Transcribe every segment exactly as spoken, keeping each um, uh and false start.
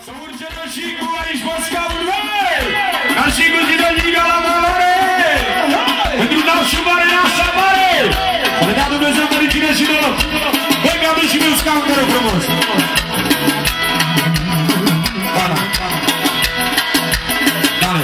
Să urce și cu aici pe scaun, ca și cu Zidăniga la valoare. Pentru nașul mare, nașa mare. Să dea Dumnezeu fericire și noroc. Băi, mi-a dus și mie un scaun, mă rog frumos. Dana. Dana.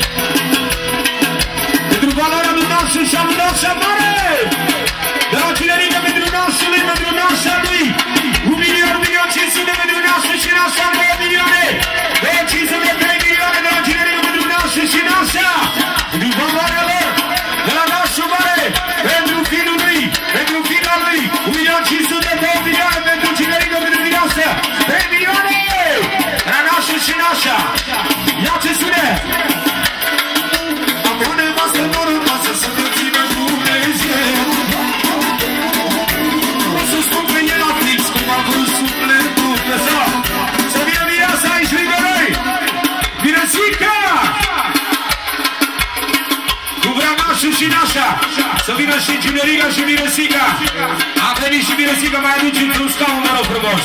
Pentru valoarea lui nașul și a lui nașa mare. De la Cinerică pentru nașul lui, pentru nașa lui. Un milion, un milion, cinci sute pentru nașul și nașa, două milioane. Două cinci sute, trei milioane de la Cinerică pentru nașul și nașa. Pentru valoarea lor. De la nașul mare. Pentru finul lui. Pentru finul lui. Un milion, cinci sute, două milioane pentru Cinerică pentru nașa. Trei milioane. De la nașul și nașa. Ia ce sune. Acum nevastă norocoasă să te țină Dumnezeu. Să spun că el a fix cum a vrut sufletul Dumnezeu. Să vină viața aici lângă noi. Miresica! Nu vrea nașul și nașa. Să vină și Cinerica și Miresica. A venit și Miresica, mai aduce într-un scaun, mă rog frumos.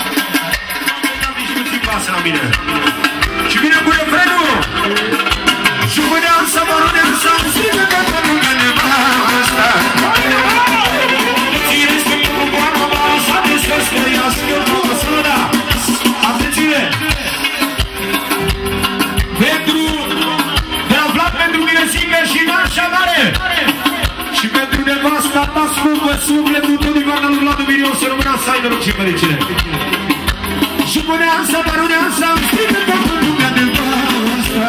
Nu-ți pasă la mine. Și vine cu refrenul. Și pânea să mă runem să-mi țină că pe lumea nevastă. Atenție! Pentru de la Vlad, pentru Miresica și nașa mare. Și pentru nevasta ta scumpă, sufletul tău din varna lui Vlad Mirion, să rămână să ai noroc și fericire. Și punea să părunea să-mi strică pe lumea nevastă.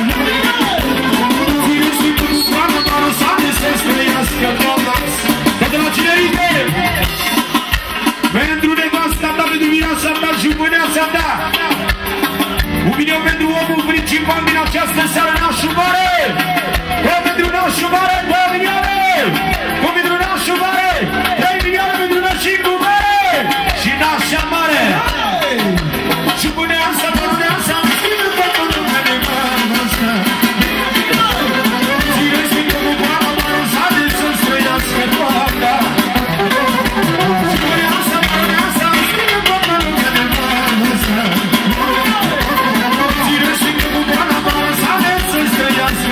Ține sfântul cu coară, doar să ne se străiască, doamna. Tot de la Cinerică! Pentru nevasta ta, pentru viața ta și mâneața ta. Un milion pentru omul principal din această seară, nașul mare. Două pentru nașul mare, două milioane. Două pentru nașul mare, trei milioane pentru nașicul mare. Și nașa mare. Și mâneața ta, mâneața, îmi ține pe lumea nevastă. Ține sfântul cu coară, doar să ne se străiască, doamna. Yes.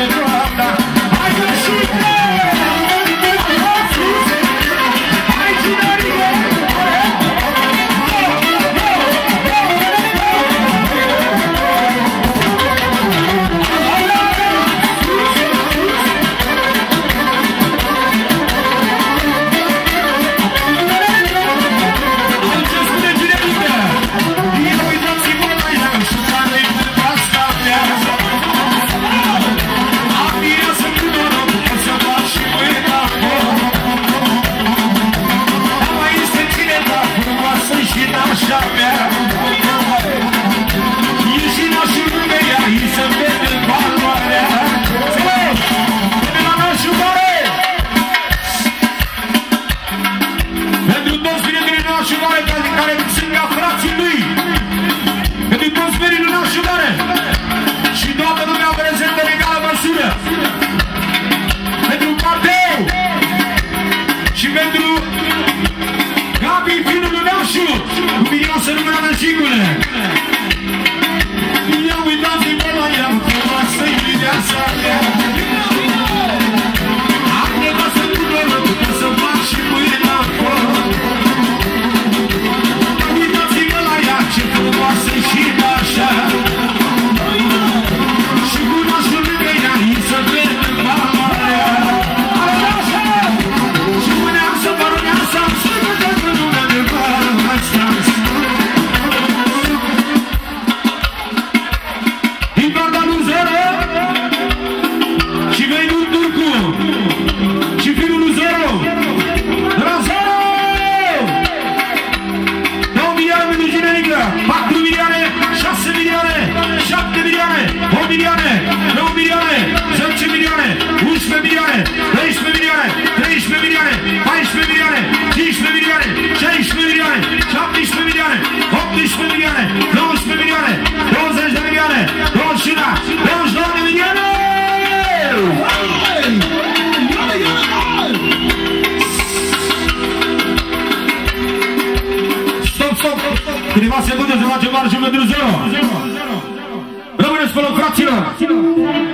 pentru zero. Rămâneți pe loc, fraților!